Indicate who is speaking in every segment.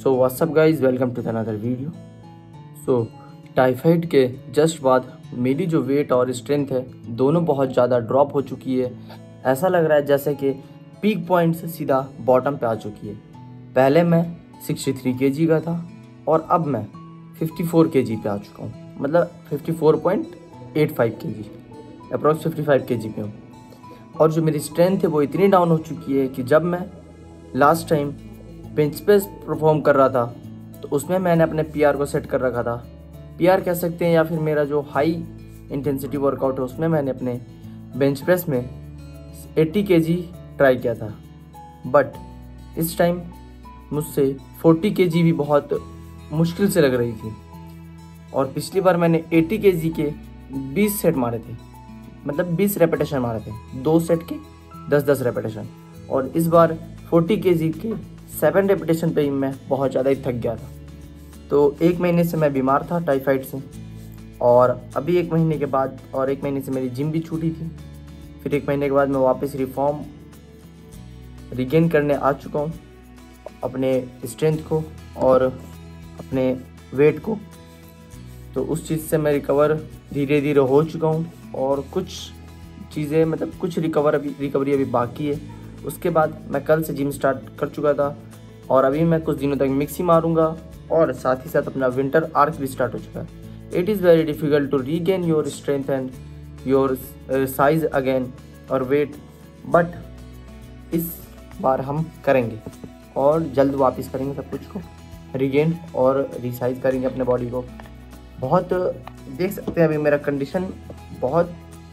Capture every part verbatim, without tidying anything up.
Speaker 1: So what's up guys, welcome to another video. So typhoid के just बाद मेरी जो वेट और स्ट्रेंथ है दोनों बहुत ज़्यादा ड्रॉप हो चुकी है। ऐसा लग रहा है जैसे कि पीक पॉइंट से सीधा बॉटम पे आ चुकी है। पहले मैं तिरसठ केजी का था और अब मैं चौवन केजी पे आ चुका हूँ, मतलब चौवन पॉइंट आठ पाँच केजी, अप्रॉक्स पचपन केजी पे हूँ। और जो मेरी स्ट्रेंथ है वो इतनी डाउन हो चुकी है कि जब मैं last time bench press perform कर रहा था तो उसमें मैंने अपने पीआर को सेट कर रखा था। पीआर कह सकते हैं या फिर मेरा जो हाई इंटेंसिटी वर्कआउट है उसमें मैंने अपने बेंच प्रेस में अस्सी केजी ट्राई किया था। बट इस टाइम मुझसे चालीस केजी भी बहुत मुश्किल से लग रही थी। और पिछली बार मैंने अस्सी केजी के बीस सेट मारे थे, मतलब बीस रेपिटेशन मारे थे, दो सेट के दस दस रेपिटेशन। और इस बार चालीस केजी के सेवन रेपिटेशन पे ही मैं बहुत ज़्यादा ही थक गया था। तो एक महीने से मैं बीमार था टाइफाइड से, और अभी एक महीने के बाद और एक महीने से मेरी जिम भी छूटी थी। फिर एक महीने के बाद मैं वापस रिफॉर्म रिगेन करने आ चुका हूँ अपने स्ट्रेंथ को और अपने वेट को। तो उस चीज़ से मैं रिकवर धीरे धीरे हो चुका हूँ और कुछ चीज़ें, मतलब कुछ रिकवर अभी रिकवरी अभी बाकी है। उसके बाद मैं कल से जिम स्टार्ट कर चुका था और अभी मैं कुछ दिनों तक मिक्सी मारूंगा और साथ ही साथ अपना विंटर आर्क भी स्टार्ट हो चुका है। It is very difficult to regain your strength and your size again और वेट, बट इस बार हम करेंगे और जल्द वापस करेंगे सब कुछ को रीगेन और रिसाइज करेंगे अपने बॉडी को। बहुत देख सकते हैं अभी मेरा कंडीशन बहुत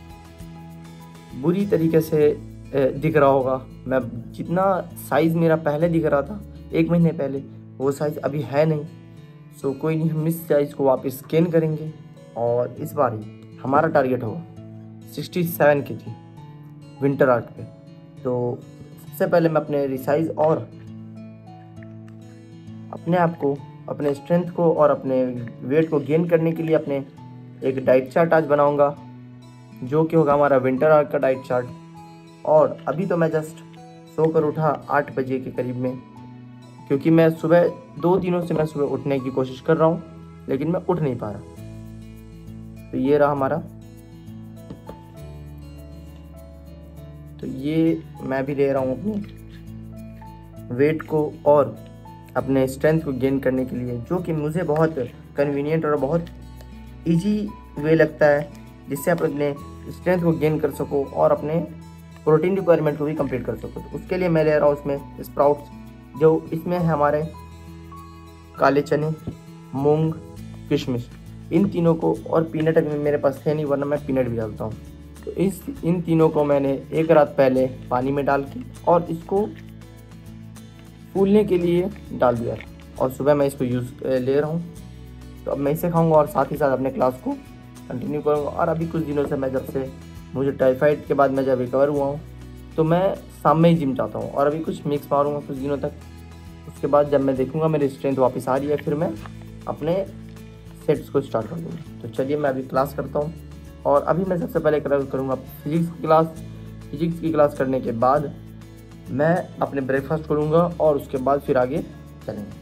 Speaker 1: बुरी तरीके से दिख रहा होगा। मैं जितना साइज़ मेरा पहले दिख रहा था एक महीने पहले, वो साइज़ अभी है नहीं। सो कोई नहीं, हम इस साइज़ को वापस गेन करेंगे और इस बार ही हमारा टारगेट होगा सड़सठ केजी विंटर आर्क पे। तो सबसे पहले मैं अपने रिसाइज और अपने आप को, अपने स्ट्रेंथ को और अपने वेट को गेन करने के लिए अपने एक डाइट चार्ट आज बनाऊंगा, जो कि होगा हमारा विंटर आर्क का डाइट चार्ट। और अभी तो मैं जस्ट सो कर उठा आठ बजे के करीब में, क्योंकि मैं सुबह दो दिनों से मैं सुबह उठने की कोशिश कर रहा हूँ लेकिन मैं उठ नहीं पा रहा। तो ये रहा हमारा, तो ये मैं भी ले रहा हूँ अपने वेट को और अपने स्ट्रेंथ को गेन करने के लिए, जो कि मुझे बहुत कन्वीनियंट और बहुत इजी वे लगता है, जिससे आप अपने स्ट्रेंथ को गेन कर सको और अपने प्रोटीन रिक्वायरमेंट को भी कंप्लीट कर सको। तो उसके लिए मैं ले रहा हूँ इसमें स्प्राउट्स, जो इसमें है हमारे काले चने, मूंग, किशमिश, इन तीनों को, और पीनट अभी मेरे पास है नहीं वरना मैं पीनट भी डालता हूँ। तो इस इन तीनों को मैंने एक रात पहले पानी में डाल के और इसको फूलने के लिए डाल दिया और सुबह मैं इसको यूज़ ले रहा हूँ। तो अब मैं इसे खाऊंगा और साथ ही साथ अपने क्लास को कंटिन्यू करूँगा। और अभी कुछ दिनों से मैं, जब से मुझे टाइफाइड के बाद मैं जब रिकवर हुआ हूँ, तो मैं शाम में ही जिम जाता हूँ और अभी कुछ मिक्स मारूंगा कुछ दिनों तक। उसके बाद जब मैं देखूंगा मेरी स्ट्रेंथ वापस आ रही है, फिर मैं अपने सेट्स को स्टार्ट कर दूँगा। तो चलिए मैं अभी क्लास करता हूँ। और अभी मैं सबसे पहले करूँगा फिजिक्स की क्लास। फिजिक्स की क्लास करने के बाद मैं अपने ब्रेकफास्ट करूँगा और उसके बाद फिर आगे चलेंगे।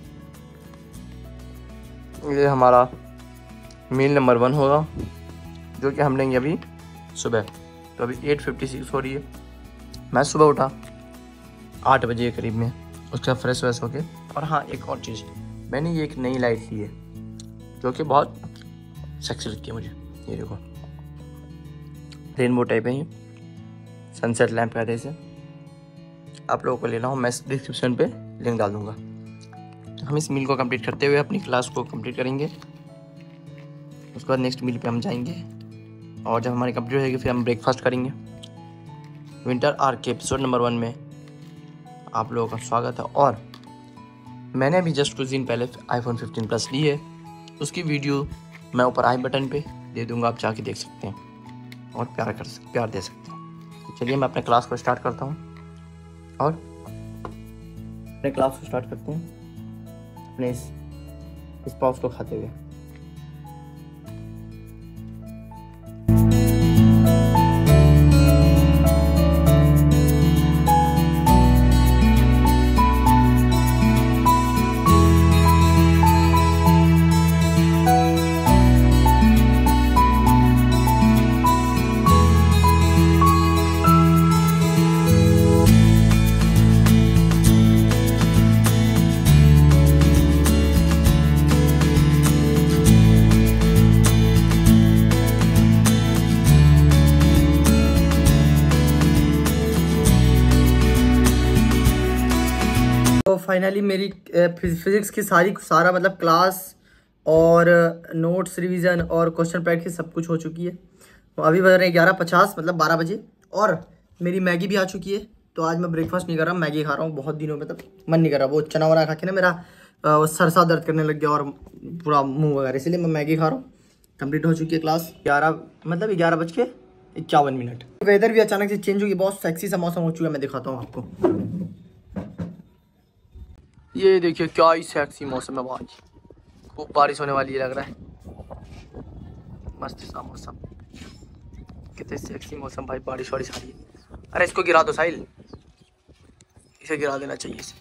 Speaker 1: ये हमारा मील नंबर वन होगा, जो कि हम लेंगे अभी सुबह। तो अभी आठ छप्पन हो रही है। मैं सुबह उठा आठ बजे के करीब में, उसके बाद फ्रेश व्रेश होके। और हाँ, एक और चीज़, मैंने ये एक नई लाइट ली है जो कि बहुत सेक्सी लगती है मुझे। ये देखो, रेनबो टाइप है, ये सनसेट लैम्प कहते हैं इसे। आप लोगों को लेना हो मैं डिस्क्रिप्शन पे लिंक डाल दूँगा। तो हम इस मील को कंप्लीट करते हुए अपनी क्लास को कंप्लीट करेंगे। उसके बाद नेक्स्ट मील पे हम जाएंगे और जब हमारी कंप्लीट हो जाएगी फिर हम ब्रेकफास्ट करेंगे। विंटर आर्क के एपिसोड नंबर वन में आप लोगों का स्वागत है। और मैंने अभी जस्ट कुछ दिन पहले आईफोन फिफ्टीन प्लस ली है, उसकी वीडियो मैं ऊपर आई बटन पे दे दूंगा, आप जाके देख सकते हैं और प्यार कर प्यार दे सकते हैं। तो चलिए मैं अपने क्लास को स्टार्ट करता हूँ और अपने क्लास को स्टार्ट करते हैं अपने इस स्पाउस को खाते हुए। तो फाइनली मेरी फिज़िक्स की सारी सारा मतलब क्लास और नोट्स रिवीजन और क्वेश्चन प्रैक्टिस सब कुछ हो चुकी है। तो अभी बज रहे हैं ग्यारह पचास मतलब बारह बजे, और मेरी मैगी भी आ चुकी है। तो आज मैं ब्रेकफास्ट नहीं कर रहा, मैगी खा रहा हूँ। बहुत दिनों में तक मन नहीं कर रहा, वो चना वना खा के ना मेरा सर सा दर्द करने लग गया और पूरा मुंह वगैरह, इसलिए मैं मैगी खा रहा हूँ। कंप्लीट हो चुकी है क्लास। ग्यारह मतलब ग्यारह बज के इक्यावन मिनट। वेदर भी अचानक से चेंज हो गया, बहुत सेक्सी सा मौसम हो चुका है। मैं दिखाता हूँ आपको, ये देखिए क्या ही सेक्सी मौसम है भाई, खूब बारिश होने वाली है लग रहा है। मस्त सा मौसम, कितने सेक्सी मौसम भाई, बारिश वारिश आ रही है। अरे इसको गिरा दो साहिल, इसे गिरा देना चाहिए इसे।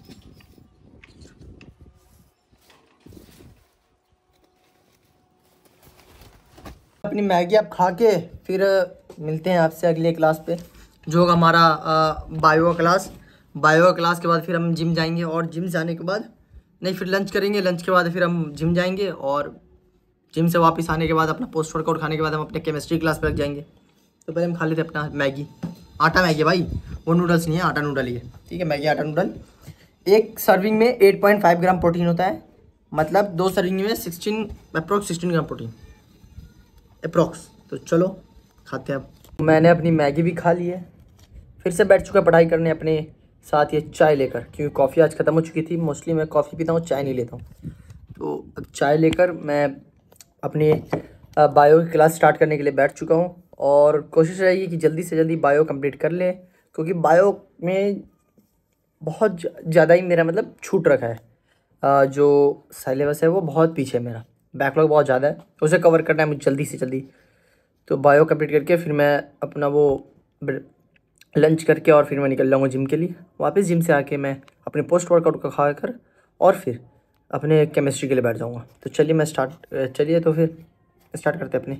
Speaker 1: अपनी मैगी आप खा के फिर मिलते हैं आपसे अगले क्लास पे, जो होगा हमारा बायो क्लास। बायो क्लास के बाद फिर हम जिम जाएंगे, और जिम से आने के बाद नहीं फिर लंच करेंगे। लंच के बाद फिर हम जिम जाएंगे, और जिम से वापस आने के बाद अपना पोस्ट वर्कआउट खाने के बाद हम अपने केमिस्ट्री क्लास पे लग जाएंगे। तो पहले हम खा लेते अपना मैगी, आटा मैगी भाई, वो नूडल्स नहीं है, आटा नूडल ही है। ठीक है, मैगी आटा नूडल। एक सर्विंग में eight point five gram protein होता है, मतलब दो सर्विंग में sixteen approx sixteen gram protein approx. तो चलो खाते हैं अब। मैंने अपनी मैगी भी खा ली है, फिर से बैठ चुका पढ़ाई करने अपने साथ ये चाय लेकर, क्योंकि कॉफ़ी आज ख़त्म हो चुकी थी। मोस्टली मैं कॉफ़ी पीता हूँ, चाय नहीं लेता हूँ। तो अब चाय लेकर मैं अपनी बायो की क्लास स्टार्ट करने के लिए बैठ चुका हूँ, और कोशिश रहेगी कि जल्दी से जल्दी बायो कंप्लीट कर ले, क्योंकि बायो में बहुत ज़्यादा ही मेरा मतलब छूट रखा है। जो सिलेबस है वो बहुत पीछे है, मेरा बैकलॉग बहुत ज़्यादा है, उसे कवर करना है मुझे जल्दी से जल्दी। तो बायो कंप्लीट करके फिर मैं अपना वो लंच करके और फिर मैं निकल जाऊँगा जिम के लिए। वापस जिम से आके मैं अपने पोस्ट वर्कआउट का खा कर और फिर अपने केमिस्ट्री के लिए बैठ जाऊँगा। तो चलिए मैं स्टार्ट चलिए तो फिर स्टार्ट करते हैं अपनी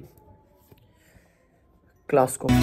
Speaker 1: क्लास को।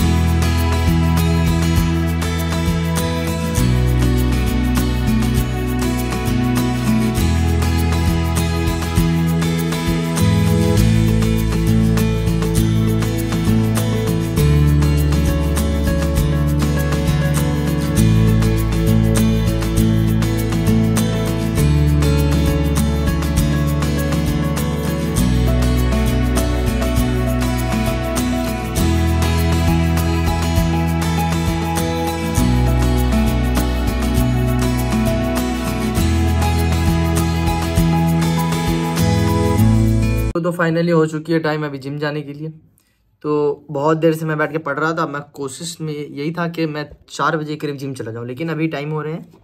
Speaker 1: तो फाइनली हो चुकी है टाइम अभी जिम जाने के लिए। तो बहुत देर से मैं बैठ के पढ़ रहा था, मैं कोशिश में यही था कि मैं चार बजे करीब जिम चला जाऊँ, लेकिन अभी टाइम हो रहे हैं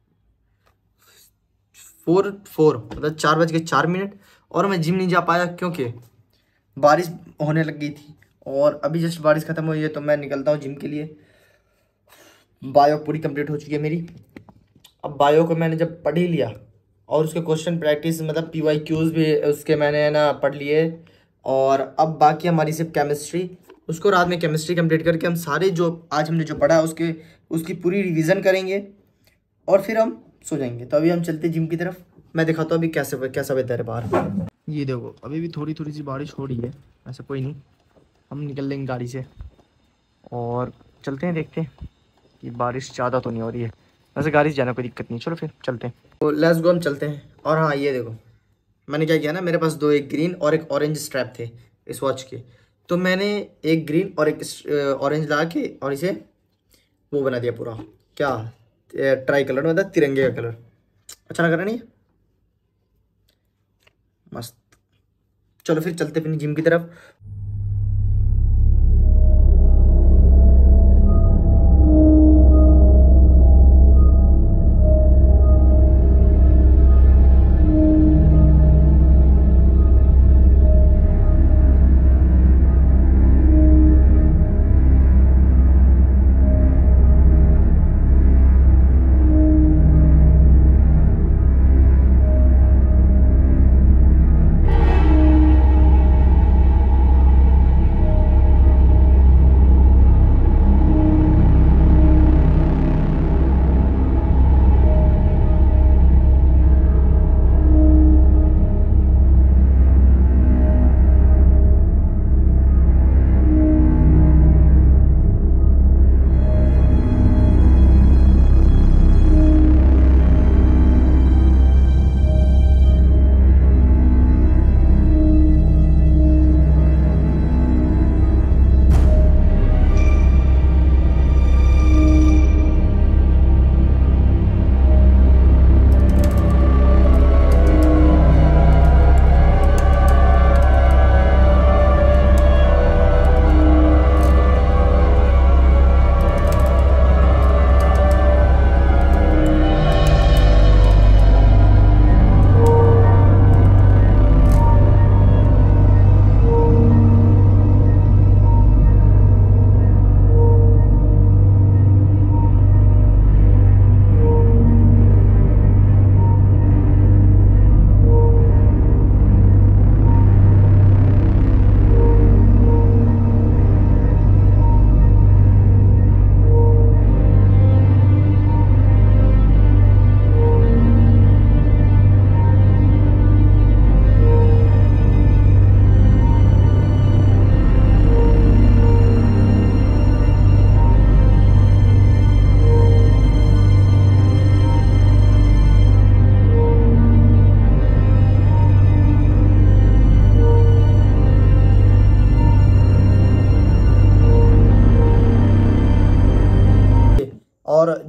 Speaker 1: फोर फोर मतलब चार बज के चार मिनट और मैं जिम नहीं जा पाया क्योंकि बारिश होने लग गई थी। और अभी जस्ट बारिश ख़त्म हुई है तो मैं निकलता हूँ जिम के लिए। बायो पूरी कंप्लीट हो चुकी है मेरी। अब बायो को मैंने जब पढ़ ही लिया और उसके क्वेश्चन प्रैक्टिस मतलब पी वाई क्यूज़ भी उसके मैंने ना पढ़ लिए, और अब बाकी हमारी सिर्फ केमिस्ट्री, उसको रात में केमिस्ट्री कंप्लीट करके हम सारे जो आज हमने जो पढ़ा उसके उसकी पूरी रिवीजन करेंगे और फिर हम सो जाएंगे। तो अभी हम चलते जिम की तरफ, मैं दिखाता हूँ अभी कैसे कैसा वेदर है बाहर। ये देखो अभी भी थोड़ी थोड़ी सी बारिश हो रही है, ऐसा कोई नहीं, हम निकल लेंगे गाड़ी से और चलते हैं, देखते हैं कि बारिश ज़्यादा तो नहीं हो रही है। वैसे गाड़ी से जाना कोई दिक्कत नहीं, चलो फिर चलते हैं। तो लेट्स गो, हम चलते हैं। और हाँ ये देखो मैंने क्या किया ना, मेरे पास दो, एक ग्रीन और एक ऑरेंज स्ट्रैप थे इस वॉच के, तो मैंने एक ग्रीन और एक ऑरेंज ला के और इसे वो बना दिया पूरा, क्या ट्राई कलर मतलब तिरंगे का कलर। अच्छा लग रहा नहीं, मस्त। चलो फिर चलते अपनी जिम की तरफ।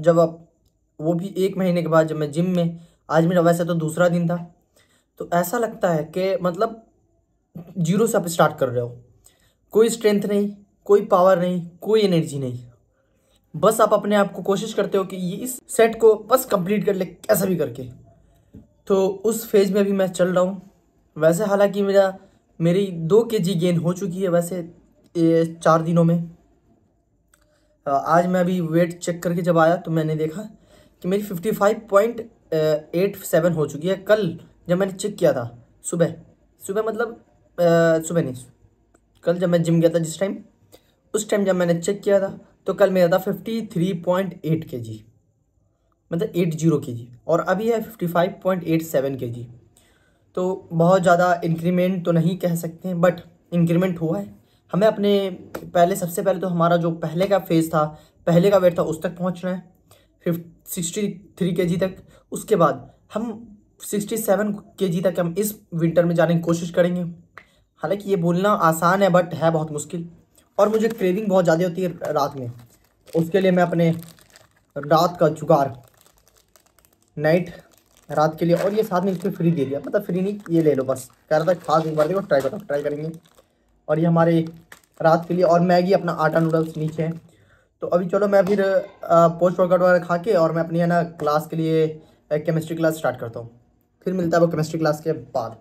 Speaker 2: जब अब वो भी एक महीने के बाद जब मैं जिम में, आज मेरा वैसे तो दूसरा दिन था, तो ऐसा लगता है कि मतलब जीरो से आप स्टार्ट कर रहे हो। कोई स्ट्रेंथ नहीं, कोई पावर नहीं, कोई एनर्जी नहीं, बस आप अपने आप को कोशिश करते हो कि ये इस सेट को बस कंप्लीट कर ले कैसा भी करके। तो उस फेज में अभी मैं चल रहा हूँ। वैसे हालांकि मेरा मेरी दो के जी गेन हो चुकी है वैसे ये चार दिनों में। आज मैं अभी वेट चेक करके जब आया तो मैंने देखा कि मेरी fifty five point eight seven हो चुकी है। कल जब मैंने चेक किया था सुबह सुबह मतलब आ, सुबह नहीं, कल जब मैं जिम गया था जिस टाइम, उस टाइम जब मैंने चेक किया था तो कल मेरा था फिफ्टी थ्री पॉइंट एट के जी, मतलब एट जीरो के जी, और अभी है fifty five point eight seven K G. तो बहुत ज़्यादा इंक्रीमेंट तो नहीं कह सकते हैं, बट इंक्रीमेंट हुआ है। हमें अपने पहले सबसे पहले तो हमारा जो पहले का फेज़ था, पहले का वेट था, उस तक पहुंचना है फिफ्टी सिक्सटी थ्री के जी तक। उसके बाद हम सिक्सटी सेवन के जी तक हम इस विंटर में जाने की कोशिश करेंगे। हालांकि ये बोलना आसान है बट है बहुत मुश्किल, और मुझे क्रेविंग बहुत ज़्यादा होती है रात में। उसके लिए मैं अपने रात का जुगाड़, नाइट रात के लिए, और ये साथ में इसमें फ्री दे दिया, मतलब फ्री नहीं, ये ले लो बस, कह रहा था खास एक बार देखो, ट्राई करो, ट्राई करेंगे। और ये हमारे रात के लिए, और मैगी अपना आटा नूडल्स नीचे है। तो अभी चलो मैं फिर पोस्ट वर्कआउट वगैरह खा के और मैं अपनी है ना क्लास के लिए केमिस्ट्री क्लास स्टार्ट करता हूँ। फिर मिलता है वो केमिस्ट्री क्लास के बाद।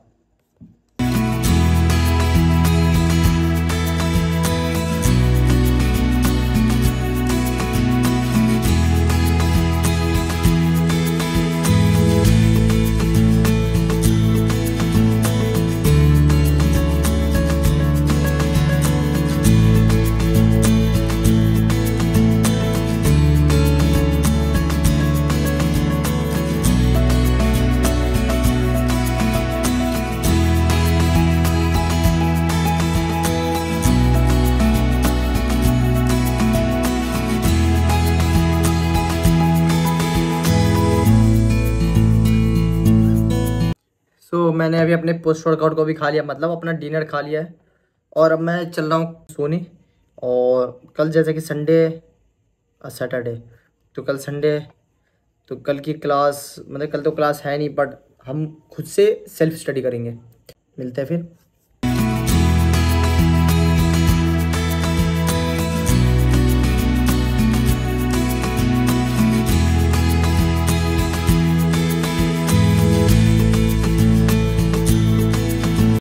Speaker 2: तो so, मैंने अभी अपने पोस्ट वर्कआउट को भी खा लिया, मतलब अपना डिनर खा लिया है, और अब मैं चल रहा हूँ सोने। और कल जैसे कि संडे सैटरडे, तो कल संडे, तो कल की क्लास, मतलब कल तो क्लास है नहीं, बट हम खुद से सेल्फ स्टडी करेंगे। मिलते हैं फिर।